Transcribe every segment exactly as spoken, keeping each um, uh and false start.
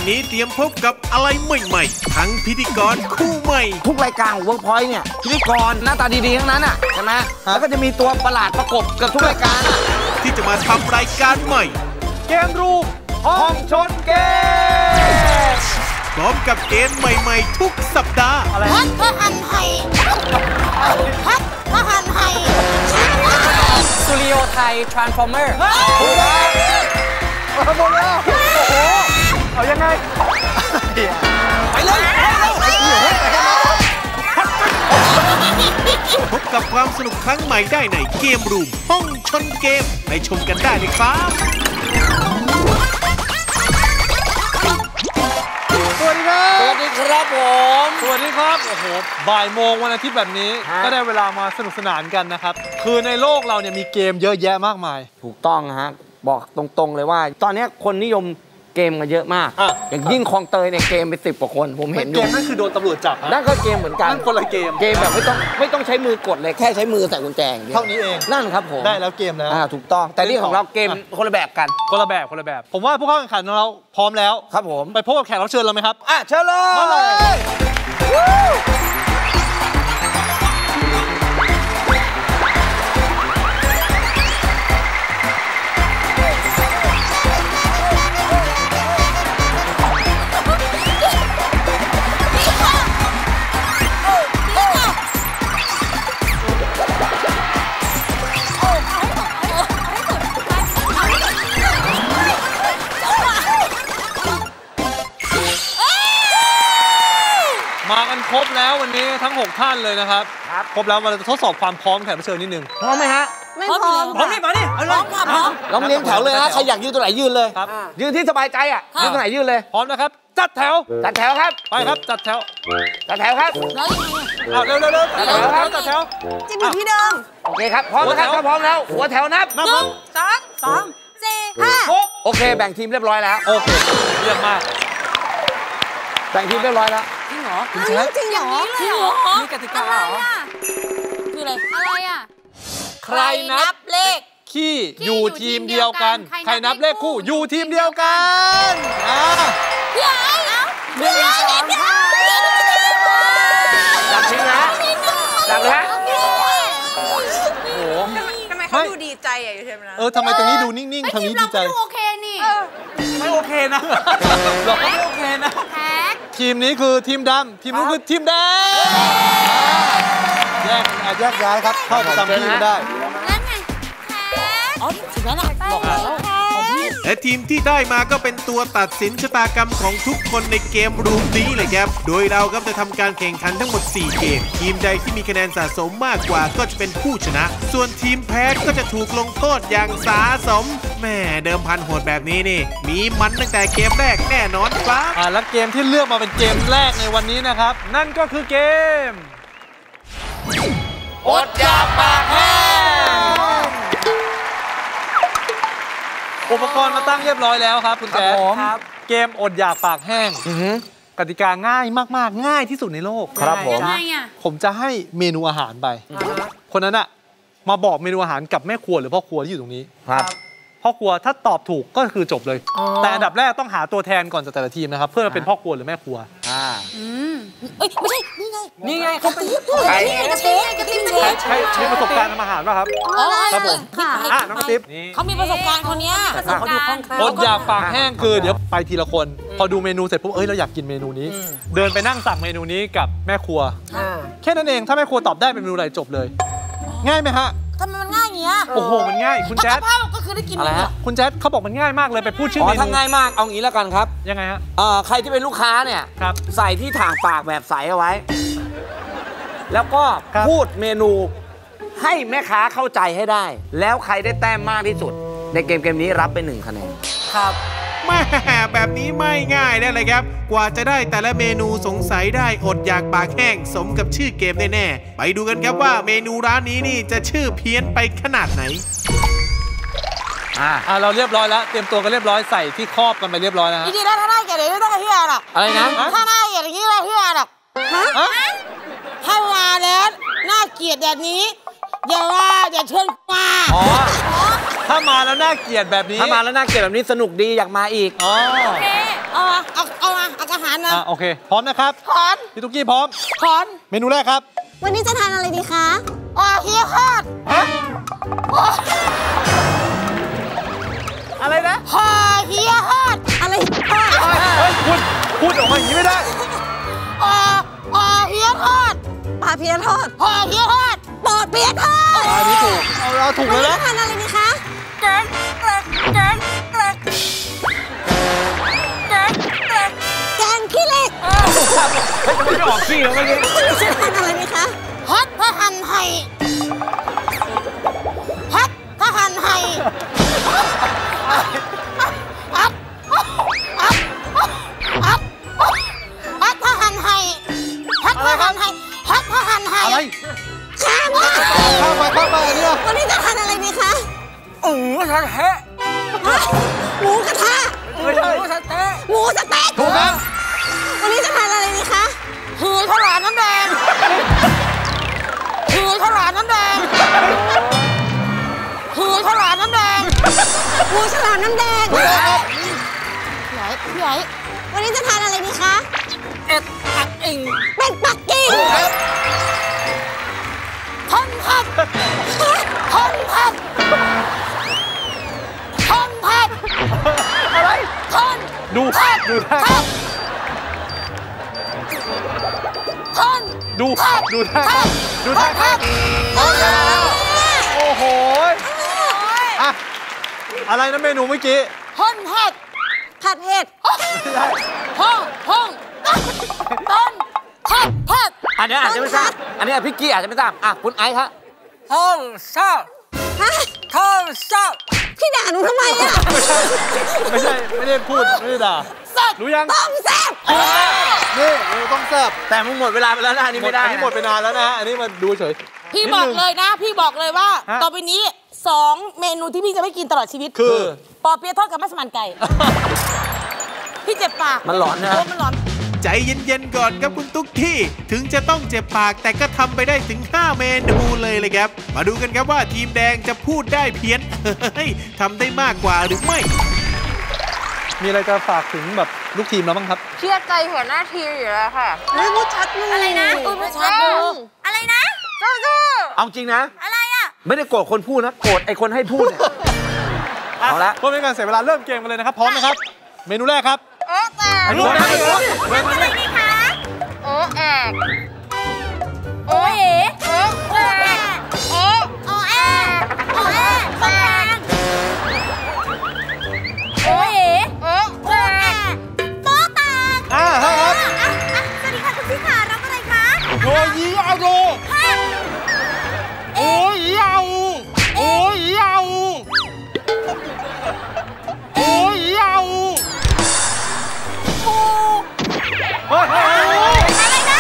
นี้เตรียมพบกับอะไรใหม่ๆทั้งพิธีกรคู่ใหม่ทุกรายการของ Workpoint เนี่ยพิธีกรหน้าตาดีๆทั้งนั้นอ่ะใช่ไหมแล้วก็จะมีตัวประหลาดประกบกับทุกรายการที่จะมาทำรายการใหม่เกมรูมห้องชนเกมพร้อมกับเกมใหม่ๆทุกสัปดาห์พัดพระหันไห่พัดพระหันไห่สตูดิโอไทย Transformer หมดแล้วโอ้โหเอายังไงไปเลยพบกับความสนุกครั้งใหม่ได้ในเกมรูมห้องชนเกมไปชมกันได้เลยครับสวัสดีครับสวัสดีครับผมสวัสดีครับโอ้โหบ่ายโมงวันอาทิตย์แบบนี้ก็ได้เวลามาสนุกสนานกันนะครับคือในโลกเราเนี่ยมีเกมเยอะแยะมากมายถูกต้องฮะบอกตรงๆเลยว่าตอนนี้คนนิยมเกมกันเยอะมากอย่างยิ่งคลองเตยเนี่ยเกมไปสิบกว่าคนผมเห็นอยู่เกมนั่นคือโดนตำรวจจับนั่นก็เกมเหมือนกันนั่นคนละเกมเกมแบบไม่ต้องไม่ต้องใช้มือกดเลยแค่ใช้มือใส่กุญแจเท่านี้เองนั่นครับผมได้แล้วเกมแล้วถูกต้องแต่นี่ของเราเกมคนละแบบกันคนละแบบคนละแบบผมว่าผู้เข้าแข่งขันของเราพร้อมแล้วครับผมไปพบกับแขกรับเชิญเราไหมครับอ่ะเชิญเลยมาเลยมากันครบแล้ววันนี้ทั้งหกท่านเลยนะครับครบแล้วมาทดสอบความพร้อมแขกรับเชิญนิดนึงพร้อมไหมฮะไม่พร้อมพร้อมนี่มาดิพร้อมค่ะพร้อมลองเรียงแถวเลยนะใครอยากยืนตัวไหนยืนเลยยืนที่สบายใจอ่ะยืนตัวไหนยืนเลยพร้อมนะครับจัดแถวจัดแถวครับไปครับจัดแถวจัดแถวครับแล้วยังไงเอาเร็วเร็วจัดแถวครับจัดแถวจะอยู่ที่เดิมโอเคครับพร้อมแล้วครับถ้าพร้อมแล้วหัวแถวนับหนึ่งสองสามสี่ห้าหกโอเคแบ่งทีมเรียบร้อยแล้วโอเคเยี่ยมมากแบ่งทีมเรียบร้อยแล้วจริงเหรอจริงเหรอจริงเหรอมีกติกาเหรอคืออะไรอะไรอ่ะใครนับเลขขี้อยู่ทีมเดียวกันใครนับเลขคู่อยู่ทีมเดียวกันอ่าพี่ไอ้หนึ่งสองห้าจับทีนะจับเลยฮะโอ้โหทำไมเขาดูดีใจอ่ะอยู่เทมนะเออทำไมตรงนี้ดูนิ่งๆทางนี้ดีใจโอเคนี่ไม่โอเคนะเราไม่โอเคนะทีมนี้คือทีมดำทีมนู้นคือทีมแดงแยกแยกย้ายครับเข้าประจำที่ได้อ๋อถึงแล้วนะบอกแล้วและทีมที่ได้มาก็เป็นตัวตัดสินชะตากรรมของทุกคนในเกมรูมนี้เลยครับโดยเราก็จะทำการแข่งขันทั้งหมดสี่เกมทีมใดที่มีคะแนนสะสมมากกว่าก็จะเป็นผู้ชนะส่วนทีมแพ้ก็จะถูกลงโทษอย่างสาสมแม่เดิมพันโหดแบบนี้นี่มีมันตั้งแต่เกมแรกแน่นอนครับอ่าและเกมที่เลือกมาเป็นเกมแรกในวันนี้นะครับนั่นก็คือเกมอดอยากปากแห้งอุปกรณ์มาตั้งเรียบร้อยแล้วครับคุณแจ๊คครับเกมอดอยากปากแห้งกติกาง่ายมากๆง่ายที่สุดในโลกครับผมผมจะให้เมนูอาหารไปคนนั้นอะมาบอกเมนูอาหารกับแม่ครัวหรือพ่อครัวที่อยู่ตรงนี้ครับพ่อครัวถ้าตอบถูกก็คือจบเลยแต่อันดับแรกต้องหาตัวแทนก่อนจากแต่ละทีมนะครับเพื่อเป็นพ่อครัวหรือแม่ครัวอ่าอืมเอ้ยไม่ใช่นี่ไงนี่ไงเขาเป็นใครกระติ๊บกระติ๊บใครมีประสบการณ์ทำอาหารป่ะครับครับผมอ่ะน้องกระติ๊บเขามีประสบการณ์คนนี้เขาดูคล่องแคล่วอดอยากปากแห้งคือเดี๋ยวไปทีละคนพอดูเมนูเสร็จปุ๊บเอ้ยเราอยากกินเมนูนี้เดินไปนั่งสั่งเมนูนี้กับแม่ครัวแค่นั้นเองถ้าแม่ครัวตอบได้เป็นเมนูอะไรจบเลยง่ายไหมฮะทำไมมันง่ายอย่างเงี้ยโอ้โหมันง่ายคุณแจ๊ดก็คือได้กินอะไรฮะคุณแจ๊ดเขาบอกมันง่ายมากเลยไปพูดชื่อเมนูอ๋อถ้าง่ายมากเอางี้แล้วกันครับยังไงฮะเอ่อใครที่เป็นลูกค้าเนี่ยใส่ที่ถ่างปากแบบใสเอาไว้แล้วก็พูดเมนูให้แม่ค้าเข้าใจให้ได้แล้วใครได้แต้มมากที่สุดในเกมเกมนี้รับไปหนึ่งคะแนนครับแม่แบบนี้ไม่ง่ายได้เลยครับกว่าจะได้แต่ละเมนูสงสัยได้อดอยากปากแห้งสมกับชื่อเกมแน่ๆไปดูกันครับว่าเมนูร้านนี้นี่จะชื่อเพี้ยนไปขนาดไหนอ่าเราเรียบร้อยแล้วเตรียมตัวกันเรียบร้อยใส่ที่ครอบกันไปเรียบร้อยแล้วจริงๆแล้วถ้าหน้าเกลียดไม่ต้องกระเทียมหรอกอะไรนะถ้าหน้าเกลียดอย่างนี้ไม่เทียมหรอกฮะถ้ามาแล้วหน้าเกลียดแบบนี้อย่าว่าอย่าเชิญมาอ๋อถ้ามาแล้วน่าเกลียดแบบนี้ถ้ามาแล้วน่าเกลียดแบบนี้สนุกดีอยากมาอีกอ๋อโอเคเอาเอาเอาเอาอาหารนะโอเคพร้อมนะครับพร้อมพี่ตุ๊กกี้พร้อมพร้อมเมนูแรกครับวันนี้จะทานอะไรดีคะอ๋อเฮียฮอดอะไรนะฮอเฮียฮอดอะไรเฮ้ยคุณพูดออกมาอย่างนี้ไม่ได้อ๋ออ๋อเฮียฮอดปลาเพียทอดฮอเฮียฮอดปอดเพียทอดอันนี้ถูกเอาเราถูกเลยนะวันนี้จะทานอะไรดีคะแกงแกงแกงแกงแกงแกงแกงขี้เหล็กไม่ได้ออกขี้แล้วเมื่อกี้วันนี้จะทานอะไรดีคะฮอตพะหันไห่ฮอตพะหันไห่ฮอตฮอตฮอตฮอตพะหันไห่ฮอตพะหันไห่ฮอตพะหันไห่อะไรข้ามมาข้ามไปข้ามไปเนี่ยวันนี้จะทานอะไรดีคะหมูสะเต๊ะหมูกระทะไม่ใช่หมูสะเต๊ะหมูสะเต๊ะถูกครับวันนี้จะทานอะไรดีคะหือข้าวหลามน้ำแดงหือข้าวหลามน้ำแดงหือข้าวหลามน้ำแดงหมูฉลามน้ำแดงพี่ใหญ่พี่ใหญ่วันนี้จะทานอะไรดีคะเอ็ดปักกิ่งเป็ดปักกิ่งท่อนผัดท่อนผัดท่อนผัดอะไรท่อนดูดูท่าท่อนดูดูท่าดูท่าโอ้โหอะอะไรนะเมนูเมื่อกี้ท่อนผัดผัดเห็ดห้องห้องต้นผัดผัดอันนี้อาจจะไม่ทราบอันนี้พี่กี้อาจจะไม่ทราบอ่ะคุณไอซ์ฮะห้องเช่าห้องเช่าพี่ด่าหนูทำไมอ่ะไม่ใช่ไม่ได้พูดไม่ได้ด่ารู้ยังต้องแซ่บนี่เราต้องแซ่บแต่มึงหมดเวลาไปแล้วนะอันนี้ไม่ได้อันนี้หมดไปนานแล้วนะอันนี้มาดูเฉยพี่บอกเลยนะพี่บอกเลยว่าต่อไปนี้สองเมนูที่พี่จะไม่กินตลอดชีวิตคือปอเปี๊ยะทอดกับมัสมั่นไก่พี่เจ็บปากมันหลอนนะมันหลอนใจเย็นๆก่อนครับคุณตุ๊กกี้ถึงจะต้องเจ็บปากแต่ก็ทำไปได้ถึงห้าเมนูเลยเลยครับมาดูกันครับว่าทีมแดงจะพูดได้เพี้ยนเฮ้ยทำได้มากกว่าหรือไม่มีอะไรจะฝากถึงแบบลูกทีมเราบ้างครับเชื่อใจหัวหน้าทีมอยู่แล้วค่ะไม่พูดชัดเลยอะไรนะพูดชัดเลยอะไรนะสู้ๆเอาจริงนะอะไรอ่ะไม่ได้โกรธคนพูดนะโกรธไอ้คนให้พูดเนี่ยเอาละเพื่อไม่ให้การเสียเวลาเริ่มเกมกันเลยนะครับพร้อมนะครับเมนูแรกครับโอ้แต่รู้ไหมเป็นอะไรดีคะโอ้แอกโอ้เอ๋โอ้แอกโอ้โอ้แอกโอ้แอกแอกโอ้เอ๋โอ้แอกโต๊ะแตกอ่าครับสวัสดีค่ะคุณพี่ขารับอะไรคะโอ้ยเอาโดโอ้ยเอาโอ้ยเอาโอ้ยเอาโอ้อะไรนะ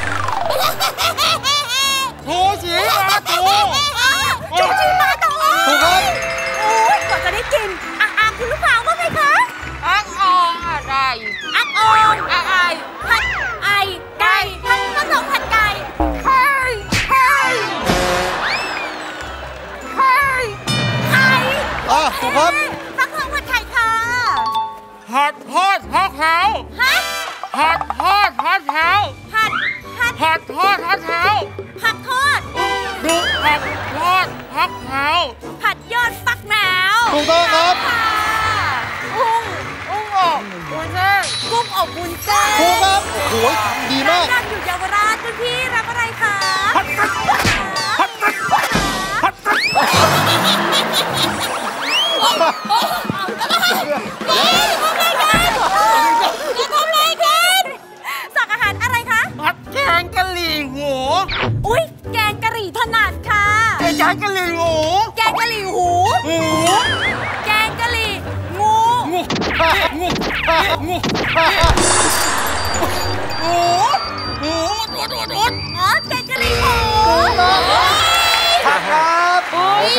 โอ้ชีมาโตโอ้ชีมาโตถูกครับโอ้ยกว่าจะได้กินอ่ะอ่ะคุณลูกสาวว่าไงคะอักอองอะไรอักอองอะไรผัดไอไก่ผัดผสมผัดไก่ไข่ไข่ไข่ไข่อ่ะถูกครับผัดผสมผัดไข่ค่ะผัดทอดผักขาวฮะผัดทอดผัดขาวผัดผัดผัดทอดผัดขาวผัดทอดดูผัดทอดผักขาวผัดยอดฟักแมวถูกต้องครับกุ้งกุ้งอบวุ้นเส้นกุ้งอบวุ้นเส้นถูกครับโอ้โหดีมากร้านอยู่เยาวราชคุณพี่รับอะไรคะผัดผัดผัดผัดผัดสั่งอาหารอะไรคะผัดแกงกะหรี่หมูอุ้ยแกงกะหรี่ถนัดค่ะแกงกะหรี่หมูแกงกะหรี่หูหมูแกงกะหรี่งูงูงูงูหมูหมูดูดูดูอ๋อแกงกะหรี่หมูครับโอเค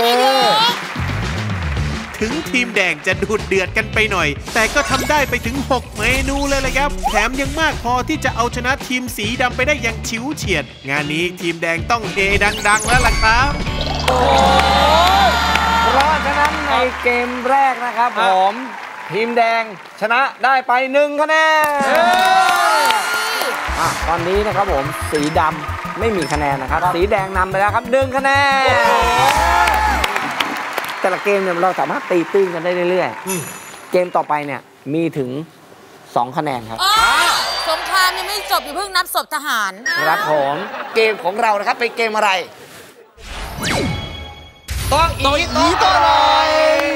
ถึงทีมแดงจะดูดเดือดกันไปหน่อยแต่ก็ทำได้ไปถึงหกเมนูเลยเลยครับแถมยังมากพอที่จะเอาชนะทีมสีดำไปได้อย่างฉิวเฉียดงานนี้ทีมแดงต้องเฮดังๆแล้วล่ะครับเพราะฉะนั้นในเกมแรกนะครับผมทีมแดงชนะได้ไปหนึ่งคะแนนอ่ะตอนนี้นะครับผมสีดำไม่มีคะแนนนะครับสีแดงนำไปแล้วครับหนึ่งคะแนนแต่ละเกมเนี่ยเราสามารถตีตื้นกันได้เรื่อยๆเกมต่อไปเนี่ยมีถึงสองคะแนนครับสงครามยังไม่จบอย่าเพิ่งนับศพทหารครับผมเกมของเรานะครับเป็นเกมอะไรโต๊ะอีโต๊ะต่อหน่อย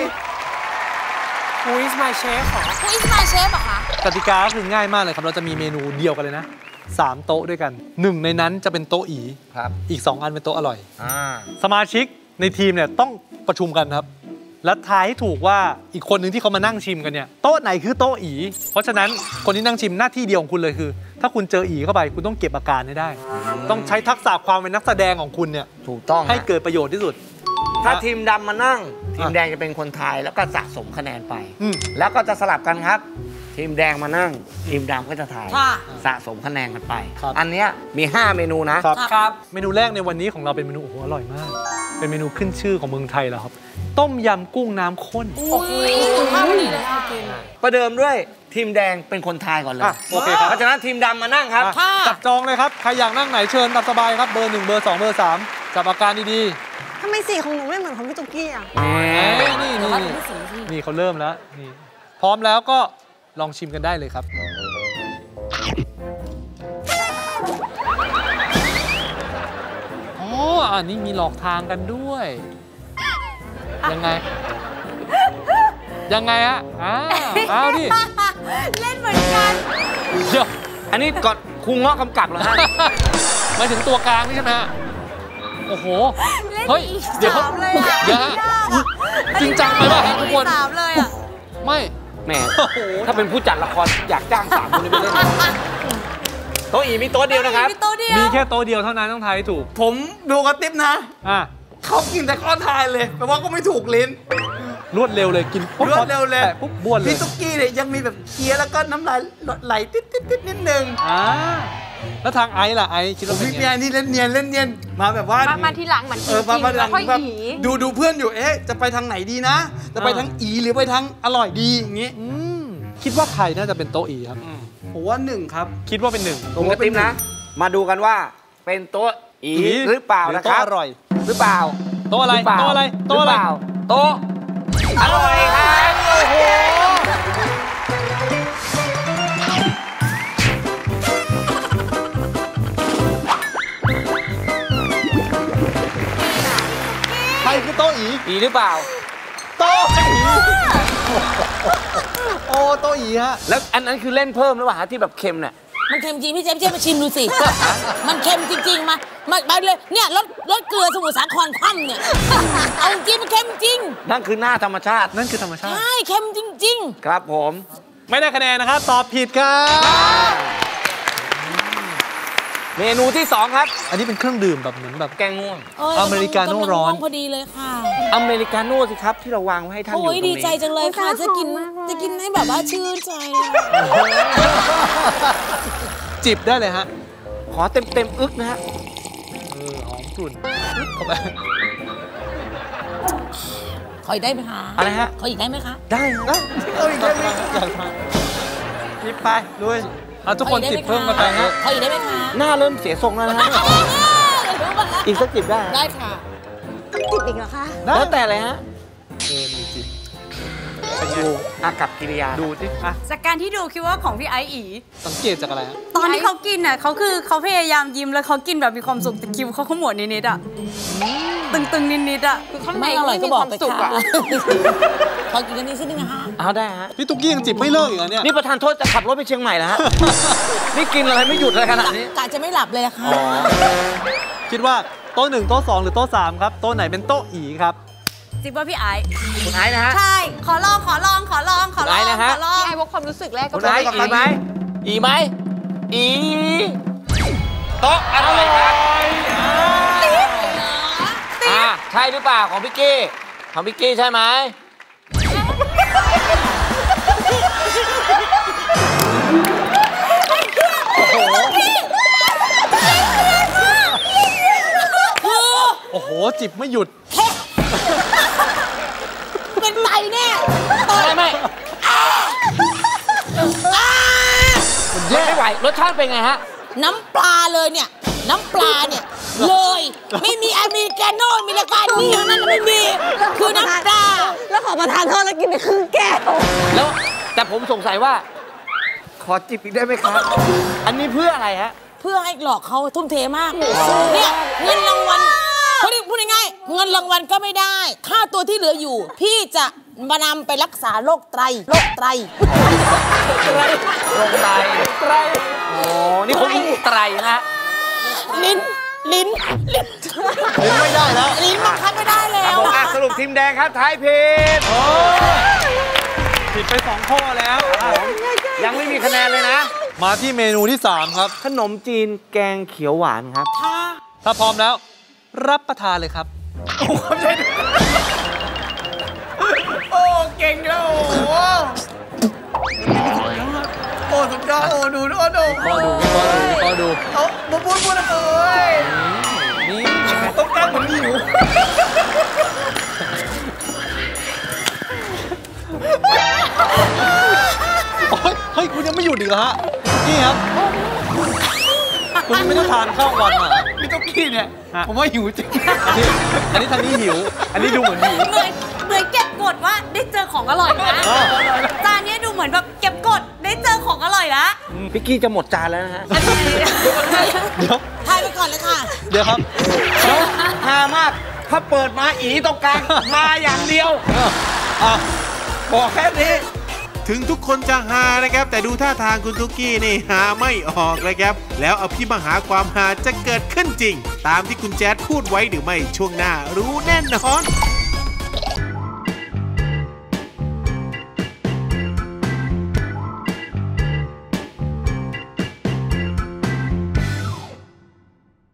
คุยส์มาเชฟค่ะคุยส์มาเชฟเหรอคะกติกาคือง่ายมากเลยครับเราจะมีเมนูเดียวกันเลยนะสามโต๊ะด้วยกันหนึ่งในนั้นจะเป็นโต๊ะอีครับอีกสองอันเป็นโต๊ะอร่อยสมาชิกในทีมเนี่ยต้องประชุมกันครับและทายให้ถูกว่าอีกคนหนึ่งที่เขามานั่งชิมกันเนี่ยโต๊ะไหนคือโต๊ะอีเพราะฉะนั้นคนที่นั่งชิมหน้าที่เดียวของคุณเลยคือถ้าคุณเจออีเข้าไปคุณต้องเก็บอาการให้ได้ต้องใช้ทักษะความเป็นนักแสดงของคุณเนี่ยถูกต้องให้เกิดประโยชน์ที่สุดถ้าทีมดำมานั่งทีมแดงจะเป็นคนทายแล้วก็สะสมคะแนนไปแล้วก็จะสลับกันครับทีมแดงมานั่งทีมดำก็จะทายสะสมคะแนนกันไปอันนี้มีห้าเมนูนะครับเมนูแรกในวันนี้ของเราเป็นเมนูโอ้โหอร่อยมากเป็นเมนูขึ้นชื่อของเมืองไทยแล้วครับต้มยำกุ้งน้ำข้นโอ้ยข้าวดีเลยค่ะประเดิมด้วยทีมแดงเป็นคนทายก่อนเลยโอเคครับเพราะฉะนั้นทีมดำมานั่งครับจับจองเลยครับใครอยากนั่งไหนเชิญตามสบายครับเบอร์หนึ่งเบอร์สองเบอร์สามจับอาการดีๆทำไมสีของหนูไม่เหมือนของพี่ตุ๊กกี้อ่ะนี่นี่นี่เขาเริ่มแล้วนี่พร้อมแล้วก็ลองชิมกันได้เลยครับอ๋ออันนี้มีหลอกทางกันด้วยยังไงยังไงอะอ้าวอ้าวดิเล่นเหมือนกันเดี๋ยวอันนี้ก่อนครูเงาะกำกับเหรอฮะหมายถึงตัวกลางนี่ใช่ไหมฮะโอ้โหเฮ้ยเดี๋ยวเดี๋ยวจริงจังไปป่ะทุกคนสามเลยอะไม่แหมถ้าเป็นผู้จัดละครอยากจ้างสามคนนี้ไปเล่นโต๊ะอีมีโต๊ะเดียวนะครับมีแค่โต๊ะเดียวเท่านั้นต้องทายถูกผมดูกระติ๊บนะอ่ะเขากินแต่ก้อนทายเลยแปลว่าก็ไม่ถูกลิ้นรวดเร็วเลยกินรวดเร็วเลยปุ๊บบ้วนเลยพี่ตุ๊กกี้เนี่ยยังมีแบบเคี้ยวแล้วก็น้ำลายไหลติดติดติดนิดนึงอ่าแล้วทางไอ้ล่ะไอ้คิดว่าเป็นไงนี่เล่นเนียนเล่นเนียนมาแบบว่ามาทีหลังเหมือนเออมาทีหลังแบบดูดูเพื่อนอยู่เอ๊ะจะไปทางไหนดีนะจะไปทางอีหรือไปทางอร่อยดีอย่างงี้คิดว่าใครน่าจะเป็นโต๊ะอีครับผมว่าหนึ่งครับคิดว่าเป็นหนึ่งผมก็ติ๊มนะมาดูกันว่าเป็นโต๊ะอีหรือเปล่านะครับอร่อยหรือเปล่าโต๊ะอะไรโต๊ะอะไรโต๊ะอะไรโต๊ะอร่อยครับโอ้โหใครคือโต๊ะอีอีหรือเปล่าโต๊ะอีโอ้โต๊ะอีฮะแล้วอันนั้นคือเล่นเพิ่มหรือเปล่าที่แบบเค็มเนี่ยมันเค็มจริงพี่เจมส์เจมส์มาชิมดูสิมันเค็มจริงๆมามาไปเลยเนี่ยรสรสเกลือสมุทรสาครคว่ำเนี่ยเอาจริงมันเค็มจริงนั่นคือหน้าธรรมชาตินั่นคือธรรมชาติใช่เค็มจริงๆครับผมไม่ได้คะแนนนะครับตอบผิดครับเมนูที่สองครับอันนี้เป็นเครื่องดื่มแบบเหมือนแบบแกงง่วงอเมริกาโน่ร้อนพอดีเลยค่ะอเมริกาโน่สิครับที่เราวางไว้ให้ท่านอยู่ตรงนี้โอ้ยดีใจจังเลยค่ะจะกินจะกินให้แบบว่าชื่นใจจิบได้เลยฮะขอเต็มเต็มอึกนะฮะเออหอมกลุ่นเข้าไปขออีกได้ไหมคะอะไรฮะขออีกได้ไหมคะได้นะเอาอีกได้ไหมจิบไปด้วยเอาทุกคนจิบเพิ่มมาไปฮะขออีกได้ไหมคะหน้าเริ่มเสียทรงแล้วนะฮะอีกสักจิบได้ได้ค่ะจิบอีกเหรอคะแล้วแต่เลยฮะเออมีจิบดูอากับกิริยาดูสิจากการที่ดูคิดว่าของพี่ไออีสังเกตจากอะไรตอนที่เขากินน่ะเขาคือเขาพยายามยิ้มแล้วเขากินแบบมีความสุขแต่คิ้วเขาขมวดนิดๆอ่ะตึงๆนิดๆอ่ะคือข้างในอร่อยก็บอกไปค่ะขอกินกันนิดนึงนะคะเอาได้ฮะพี่ตุ๊กกี้ยังจิบไม่เลิกอีกเนี่ยนี่ประธานโทษจะขับรถไปเชียงใหม่แล้วฮะนี่กินอะไรไม่หยุดเลยขนาดนี้กะจะไม่หลับเลยค่ะคิดว่าโต๊ะหนึ่งโต๊ะสองหรือโต๊ะสามครับโต๊ะไหนเป็นโต๊ะอีครับจิบว่าพี่ไอคุณไอนะฮะใช่ขอลองขอลองขอลองขอลองนะฮะพี่ไอพกความรู้สึกแรกก็คุณไออีไหมอีไหมอีโต๊ะอร่อยครับอ่าใช่หรือเปล่าของพี่กี้ของพี่กี้ใช่ไหมโอ้โหจิบไม่หยุดเป็นแน่ไม่ไม่ไม่ไหวรสชาติเป็นไงฮะน้ำปลาเลยเนี่ยน้ำปลาเนี่ยเลยไม่มีอเมริกาโน่อเมริกานี่อย่างนั้นไม่มีคือน้ำปลาแล้วขอประทานโทษแล้วกินไปครึ่งแก้วแล้วแต่ผมสงสัยว่าขอจิบอีกได้ไหมครับอันนี้เพื่ออะไรฮะเพื่อให้หลอกเขาทุ่มเทมากเนี่ยเงินรางวัลพูดพูดง่ายๆเงินรางวัลก็ไม่ได้ค่าตัวที่เหลืออยู่พี่จะมานำไปรักษาโรคไตโรคไตโรคไตไตโอ้นี่เขาไตนะลิ้นลิ้นลิ้นลิ้นไม่ได้แล้วลิ้นบังคับไม่ได้แล้วสรุปทีมแดงครับทายผิดผิดไปสองข้อแล้วยังไม่มีคะแนนเลยนะมาที่เมนูที่สามครับขนมจีนแกงเขียวหวานครับถ้าพร้อมแล้วรับประทานเลยครับโอ้ใช่โอ้เก่งแล้วโอ้โอ้สุดยอดโอ้ดูโอ้ดูโอ้ดูโอ้ดูเอาบุบบุบบุบเอ้ยนี่ต้องการเหมือนหิวเฮ้ยคุณยังไม่หยุดอีกเหรอฮะนี่ครับคุณยังไม่ได้ทานข้าววันมาพี่ตุ๊กกี้เนี่ยผมว่าหิวจริงอันนี้ทางนี้หิวอันนี้ดูเหมือนหิวเหมือนเหมือนเก็บกดว่าได้เจอของอร่อยนะจานนี้ดูเหมือนแบบเก็บกดได้เจอของอร่อยละพี่กี้จะหมดจานแล้วนะฮะเดี๋ยวทายไปก่อนเลยค่ะเดี๋ยวครับฮามากถ้าเปิดมาอีตรงกลางมาอย่างเดียวบอกแค่นี้ถึงทุกคนจะหานะครับแต่ดูท่าทางคุณตุ๊กกี้นี่หาไม่ออกเลยครับแล้วอภิมหาความหาจะเกิดขึ้นจริงตามที่คุณแจ๊ดพูดไว้หรือไม่ช่วงหน้ารู้แน่นอน